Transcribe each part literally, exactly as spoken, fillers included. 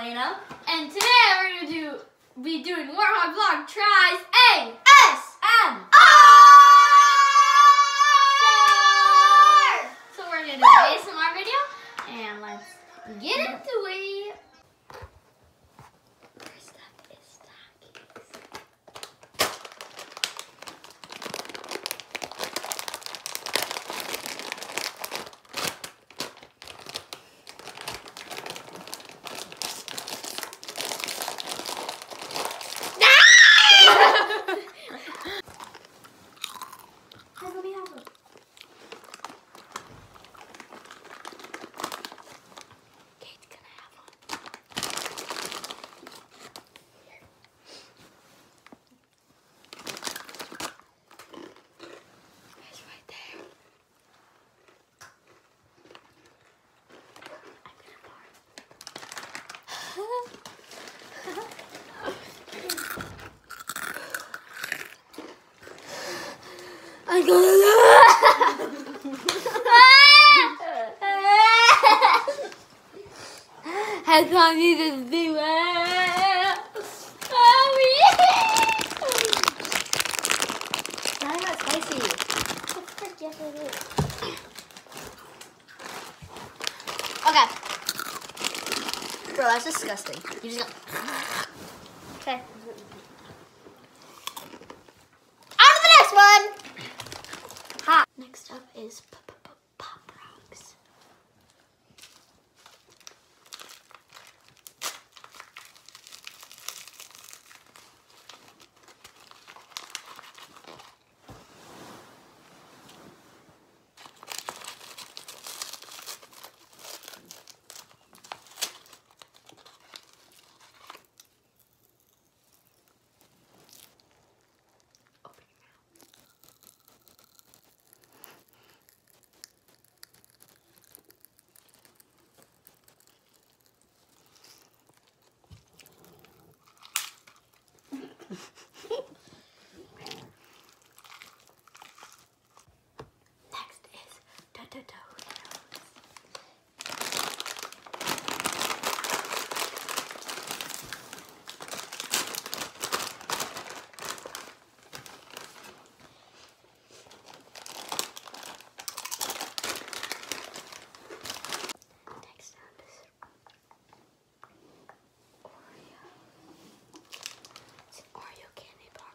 Elena, and today we're going to do be doing Warthog vlog tries A S M R. So we're going to do an A S M R video, and let's get into it. First up is stockings. Let me have them. Kate's gonna have one. Here. It's right there. I'm gonna borrow. I'm gonna How come you just do it? Oh, yeah. Not that spicy. Yes, it is. Okay. Bro, that's disgusting. You just go. Okay. On to the next one. Hot. Next up is pop rocks. Next is do-do-do. Next up is Oreo. It's an Oreo candy bar.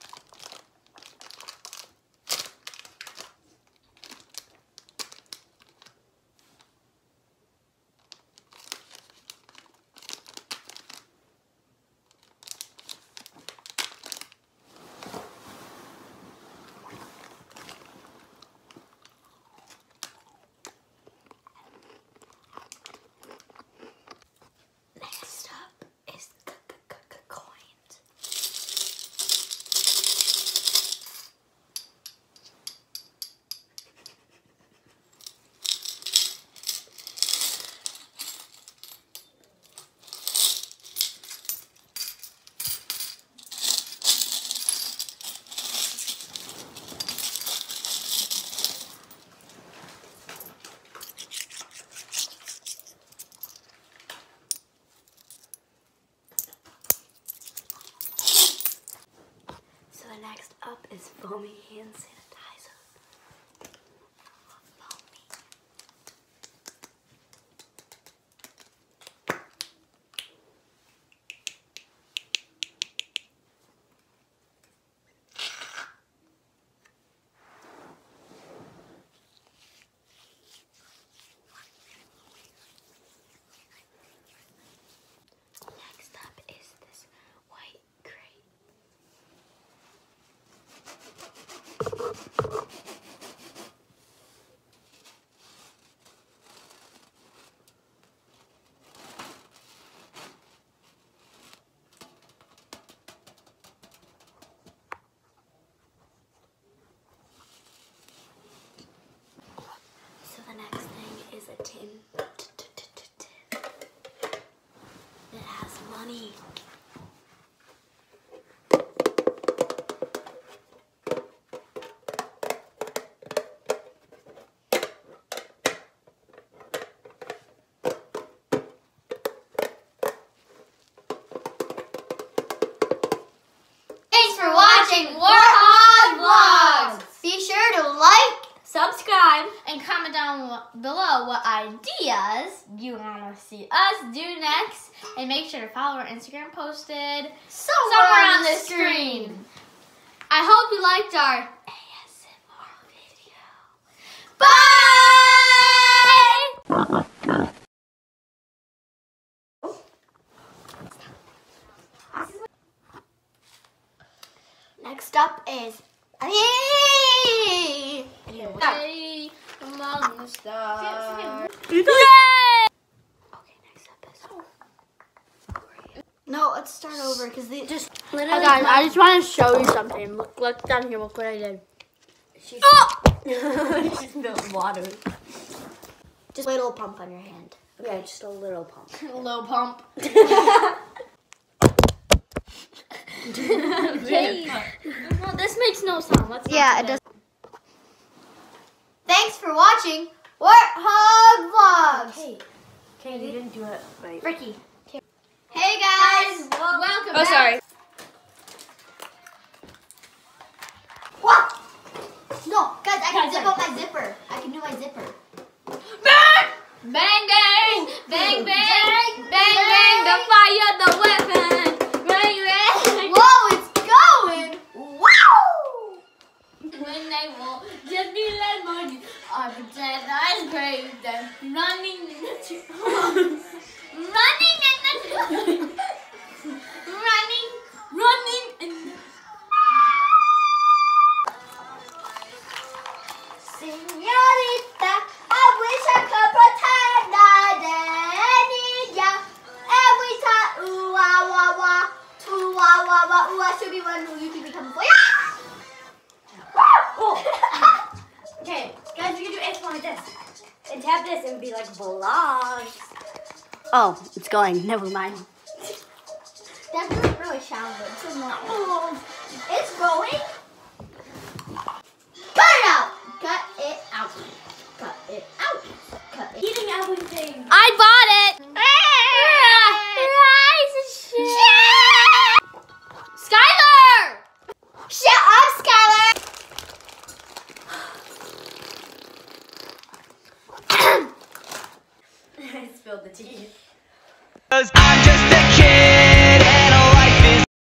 what, below what ideas you want to see us do next. And make sure to follow our Instagram posted somewhere, somewhere on, on the screen. screen. I hope you liked our A S M R video. Bye! Next up is Hey! Hey among the stars. Yay! Okay, next up is No, let's start over because they just literally. Hey guys, I just want to show you something. Look, look down here. Look what I did. She oh! she spilled water. Just a little pump on your hand. Okay, just a little pump. A little pump. Okay. No, this makes no sound. Let's yeah, it does. Thanks for watching Warthog Vlogs. Hey, okay, you didn't do it right. Ricky. Hey guys, welcome Oh, back. sorry. What? No, guys, I can Guys, zip sorry. up my zipper. I can do my zipper. Bang! Bang, bang! Bang, bang! Bang, bang! The fire, the weapon! Bang, bang! Whoa, it's going! Wow! When they won't just be like money, I pretend I praise them. Running in the street. Running in the Running, running in the Señorita, I wish I could pretend I didn't need ya. Every time, ooh, wah, wah, wah, ooh, wah, wah, wah, ooh, I should be one who you can be coming for ya. Oh. Okay, guys, you can do A S M R like this. And tap this and be like vlogs. Oh, it's going. Never mind. That doesn't really sound good. So no.